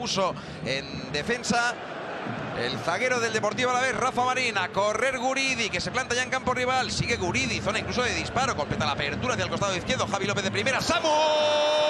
puso en defensa el zaguero del Deportivo Alavés, Rafa Marín. A correr Guridi, que se planta ya en campo rival. Sigue Guridi, zona incluso de disparo. Completa la apertura hacia el costado izquierdo. Javi López de primera. ¡Samu!